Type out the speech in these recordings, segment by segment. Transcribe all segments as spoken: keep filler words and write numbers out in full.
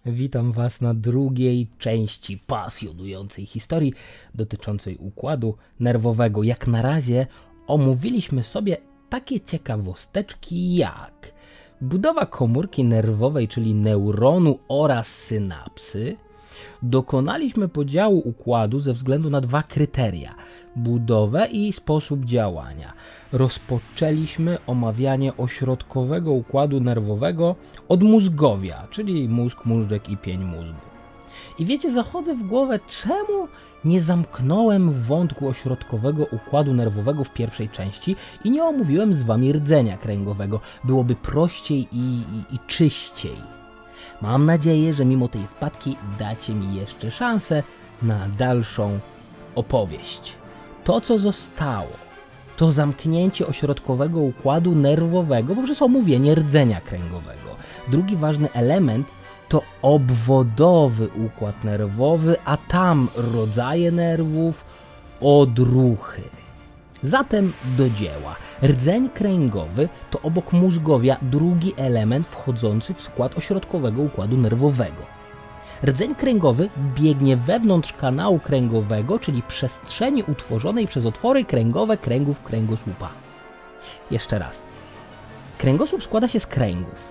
Witam Was na drugiej części pasjonującej historii dotyczącej układu nerwowego. Jak na razie omówiliśmy sobie takie ciekawosteczki jak budowa komórki nerwowej, czyli neuronu oraz synapsy. Dokonaliśmy podziału układu ze względu na dwa kryteria: budowę i sposób działania. Rozpoczęliśmy omawianie ośrodkowego układu nerwowego od mózgowia, czyli mózg, móżdżek i pień mózgu. I wiecie, zachodzę w głowę, czemu nie zamknąłem wątku ośrodkowego układu nerwowego w pierwszej części i nie omówiłem z wami rdzenia kręgowego. Byłoby prościej i, i, i czyściej. Mam nadzieję, że mimo tej wpadki dacie mi jeszcze szansę na dalszą opowieść. To, co zostało, to zamknięcie ośrodkowego układu nerwowego poprzez omówienie rdzenia kręgowego. Drugi ważny element to obwodowy układ nerwowy, a tam rodzaje nerwów, odruchy. Zatem do dzieła. Rdzeń kręgowy to obok mózgowia drugi element wchodzący w skład ośrodkowego układu nerwowego. Rdzeń kręgowy biegnie wewnątrz kanału kręgowego, czyli przestrzeni utworzonej przez otwory kręgowe kręgów kręgosłupa. Jeszcze raz. Kręgosłup składa się z kręgów.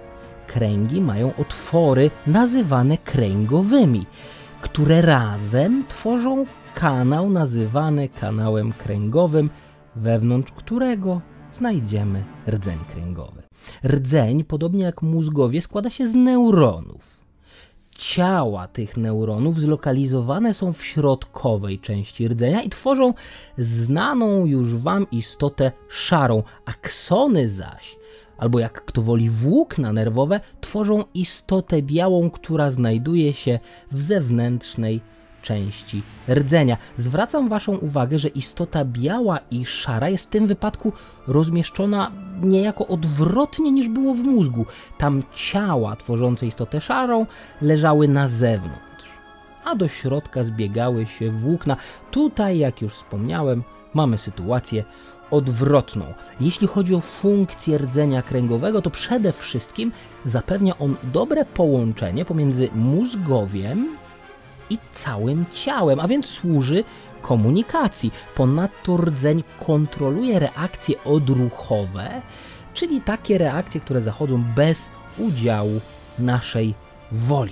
Kręgi mają otwory nazywane kręgowymi, które razem tworzą kanał nazywany kanałem kręgowym, wewnątrz którego znajdziemy rdzeń kręgowy. Rdzeń, podobnie jak mózgowie, składa się z neuronów. Ciała tych neuronów zlokalizowane są w środkowej części rdzenia i tworzą znaną już wam istotę szarą. Aksony zaś, albo jak kto woli włókna nerwowe, tworzą istotę białą, która znajduje się w zewnętrznej części rdzenia. Zwracam waszą uwagę, że istota biała i szara jest w tym wypadku rozmieszczona niejako odwrotnie niż było w mózgu. Tam ciała tworzące istotę szarą leżały na zewnątrz, a do środka zbiegały się włókna. Tutaj, jak już wspomniałem, mamy sytuację odwrotną. Jeśli chodzi o funkcję rdzenia kręgowego, to przede wszystkim zapewnia on dobre połączenie pomiędzy mózgowiem i całym ciałem, a więc służy komunikacji. Ponadto rdzeń kontroluje reakcje odruchowe, czyli takie reakcje, które zachodzą bez udziału naszej woli.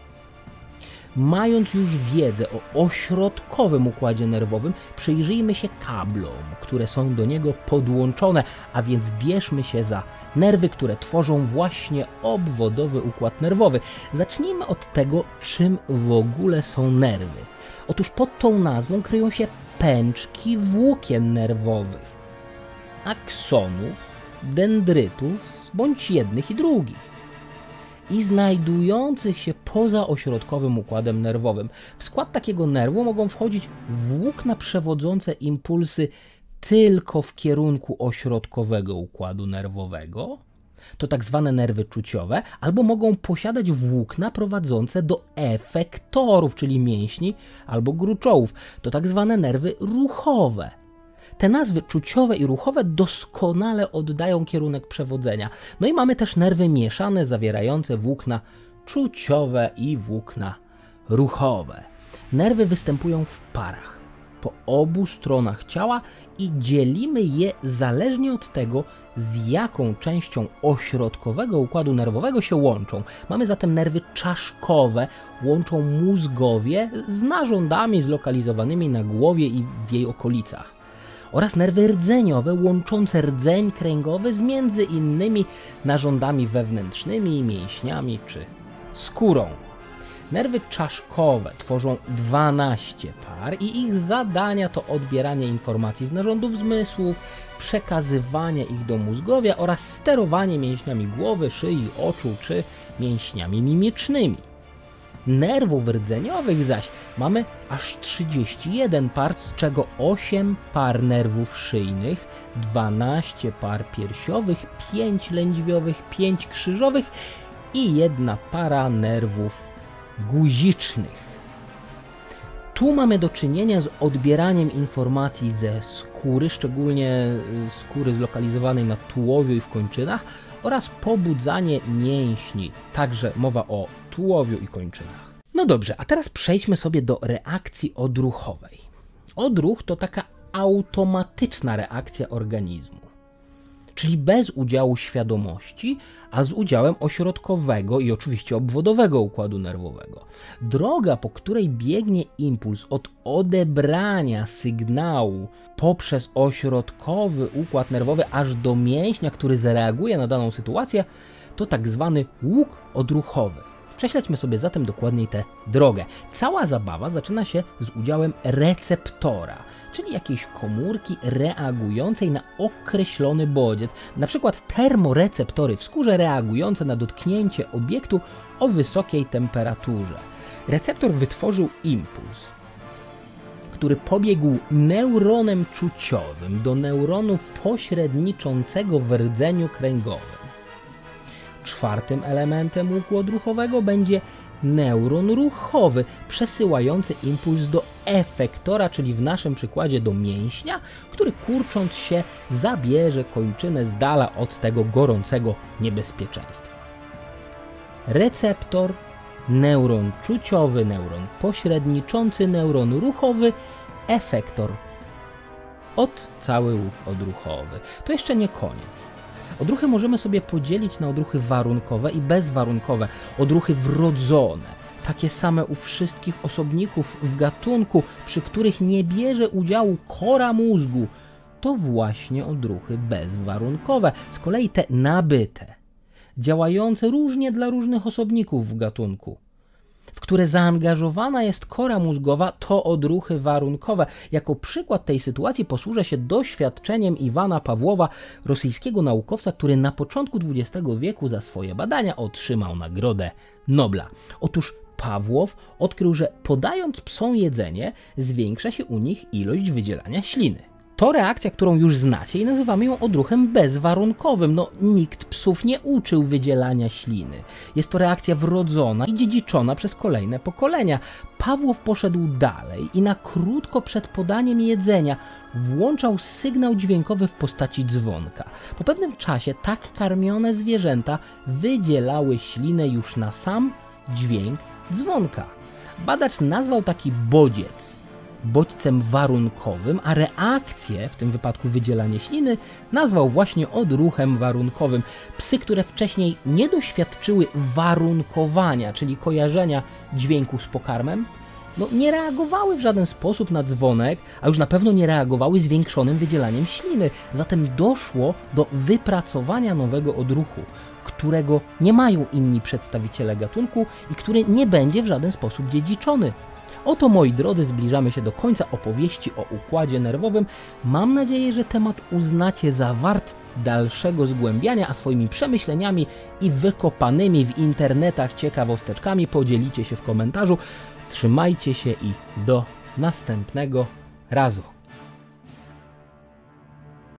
Mając już wiedzę o ośrodkowym układzie nerwowym, przyjrzyjmy się kablom, które są do niego podłączone, a więc bierzmy się za nerwy, które tworzą właśnie obwodowy układ nerwowy. Zacznijmy od tego, czym w ogóle są nerwy. Otóż pod tą nazwą kryją się pęczki włókien nerwowych, aksonów, dendrytów, bądź jednych i drugich, i znajdujących się poza ośrodkowym układem nerwowym. W skład takiego nerwu mogą wchodzić włókna przewodzące impulsy tylko w kierunku ośrodkowego układu nerwowego, to tak zwane nerwy czuciowe, albo mogą posiadać włókna prowadzące do efektorów, czyli mięśni albo gruczołów, to tak zwane nerwy ruchowe. Te nazwy czuciowe i ruchowe doskonale oddają kierunek przewodzenia. No i mamy też nerwy mieszane zawierające włókna czuciowe i włókna ruchowe. Nerwy występują w parach po obu stronach ciała i dzielimy je zależnie od tego, z jaką częścią ośrodkowego układu nerwowego się łączą. Mamy zatem nerwy czaszkowe, łączą mózgowie z narządami zlokalizowanymi na głowie i w jej okolicach, oraz nerwy rdzeniowe łączące rdzeń kręgowy z między innymi narządami wewnętrznymi, mięśniami czy skórą. Nerwy czaszkowe tworzą dwanaście par i ich zadania to odbieranie informacji z narządów zmysłów, przekazywanie ich do mózgowia oraz sterowanie mięśniami głowy, szyi, oczu czy mięśniami mimicznymi. Nerwów rdzeniowych zaś mamy aż trzydzieści jeden par, z czego osiem par nerwów szyjnych, dwanaście par piersiowych, pięć lędźwiowych, pięć krzyżowych i jedna para nerwów guzicznych. Tu mamy do czynienia z odbieraniem informacji ze skóry, skóry, szczególnie skóry zlokalizowanej na tułowiu i w kończynach, oraz pobudzanie mięśni. Także mowa o tułowiu i kończynach. No dobrze, a teraz przejdźmy sobie do reakcji odruchowej. Odruch to taka automatyczna reakcja organizmu, czyli bez udziału świadomości, a z udziałem ośrodkowego i oczywiście obwodowego układu nerwowego. Droga, po której biegnie impuls od odebrania sygnału poprzez ośrodkowy układ nerwowy aż do mięśnia, który zareaguje na daną sytuację, to tak zwany łuk odruchowy. Prześledźmy sobie zatem dokładniej tę drogę. Cała zabawa zaczyna się z udziałem receptora, czyli jakiejś komórki reagującej na określony bodziec, na przykład termoreceptory w skórze reagujące na dotknięcie obiektu o wysokiej temperaturze. Receptor wytworzył impuls, który pobiegł neuronem czuciowym do neuronu pośredniczącego w rdzeniu kręgowym. Czwartym elementem łuku odruchowego będzie neuron ruchowy, przesyłający impuls do efektora, czyli w naszym przykładzie do mięśnia, który kurcząc się zabierze kończynę z dala od tego gorącego niebezpieczeństwa. Receptor, neuron czuciowy, neuron pośredniczący, neuron ruchowy, efektor. Od cały łuk odruchowy. To jeszcze nie koniec. Odruchy możemy sobie podzielić na odruchy warunkowe i bezwarunkowe. Odruchy wrodzone, takie same u wszystkich osobników w gatunku, przy których nie bierze udziału kora mózgu, to właśnie odruchy bezwarunkowe. Z kolei te nabyte, działające różnie dla różnych osobników w gatunku, w które zaangażowana jest kora mózgowa, to odruchy warunkowe. Jako przykład tej sytuacji posłużę się doświadczeniem Iwana Pawłowa, rosyjskiego naukowca, który na początku dwudziestego wieku za swoje badania otrzymał Nagrodę Nobla. Otóż Pawłow odkrył, że podając psom jedzenie, zwiększa się u nich ilość wydzielania śliny. To reakcja, którą już znacie i nazywamy ją odruchem bezwarunkowym. No, nikt psów nie uczył wydzielania śliny. Jest to reakcja wrodzona i dziedziczona przez kolejne pokolenia. Pawłow poszedł dalej i na krótko przed podaniem jedzenia włączał sygnał dźwiękowy w postaci dzwonka. Po pewnym czasie tak karmione zwierzęta wydzielały ślinę już na sam dźwięk dzwonka. Badacz nazwał taki bodziec bodźcem warunkowym, a reakcję, w tym wypadku wydzielanie śliny, nazwał właśnie odruchem warunkowym. Psy, które wcześniej nie doświadczyły warunkowania, czyli kojarzenia dźwięku z pokarmem, no nie reagowały w żaden sposób na dzwonek, a już na pewno nie reagowały zwiększonym wydzielaniem śliny. Zatem doszło do wypracowania nowego odruchu, którego nie mają inni przedstawiciele gatunku i który nie będzie w żaden sposób dziedziczony. Oto, moi drodzy, zbliżamy się do końca opowieści o układzie nerwowym. Mam nadzieję, że temat uznacie za wart dalszego zgłębiania, a swoimi przemyśleniami i wykopanymi w internetach ciekawosteczkami podzielicie się w komentarzu. Trzymajcie się i do następnego razu.